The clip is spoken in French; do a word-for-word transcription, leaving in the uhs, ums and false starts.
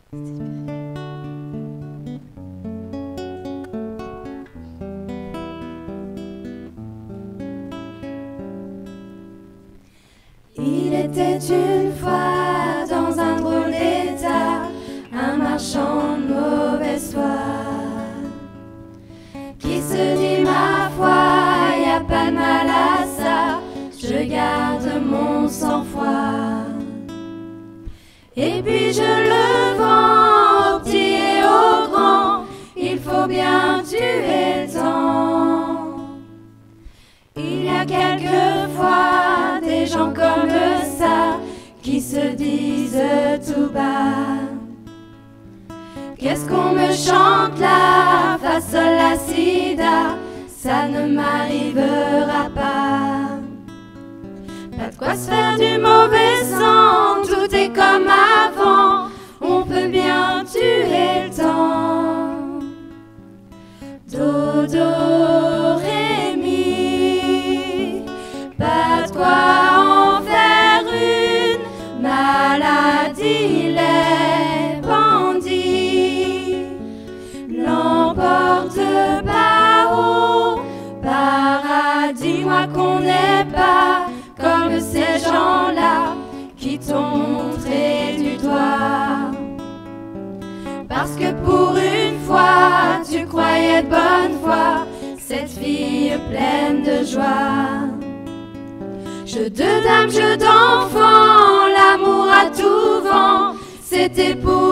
Il était une fois dans un drôle d'état, un marchand de mauvaise foi, qui se dit ma foi, y a pas de mal à ça, je garde mon sang-froid. Et puis je le vends au petit et au grand, il faut bien tuer le temps. Il y a quelquefois des gens comme ça qui se disent tout bas. Qu'est-ce qu'on me chante là, fa sol la sida, ça ne m'arrivera pas. Pas de quoi se faire du mauvais sang, tout est comme avant, on peut bien tuer le temps. Do, do, ré, mi, pas de quoi en faire une maladie, les bandits l'emportent pas au paradis. Moi qu'on n'est pas comme ces gens-là qui t'ont montré du doigt. Parce que pour une fois, tu croyais de bonne foi, cette fille pleine de joie. Jeu de dames, jeu d'enfants, l'amour à tout vent, c'était pour